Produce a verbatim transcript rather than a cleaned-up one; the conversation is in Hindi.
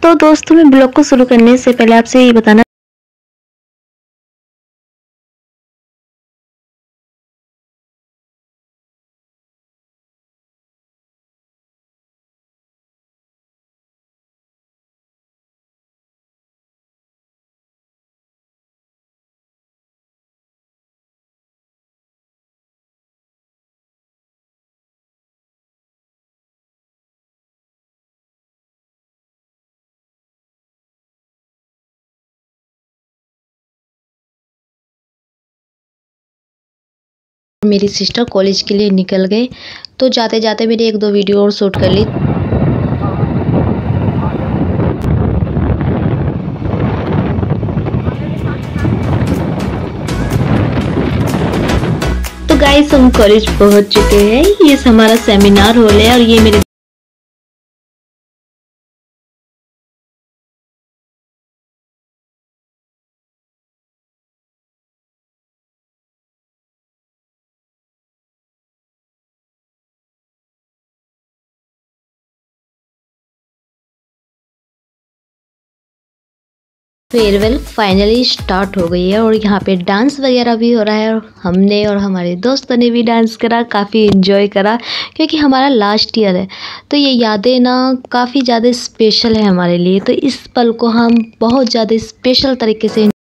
तो दोस्तों, मैं ब्लॉग को शुरू करने से पहले आपसे ये बताना मेरी सिस्टर कॉलेज के लिए निकल गए, तो जाते जाते मैंने एक दो वीडियो और शूट कर ली। तो गाइस, हम कॉलेज पहुंच चुके हैं। ये हमारा सेमिनार हॉल है और ये मेरे फेयरवेल फाइनली स्टार्ट हो गई है और यहाँ पे डांस वगैरह भी हो रहा है और हमने और हमारे दोस्तों ने भी डांस करा, काफ़ी इन्जॉय करा क्योंकि हमारा लास्ट ईयर है। तो ये यादें ना काफ़ी ज़्यादा स्पेशल है हमारे लिए, तो इस पल को हम बहुत ज़्यादा स्पेशल तरीके से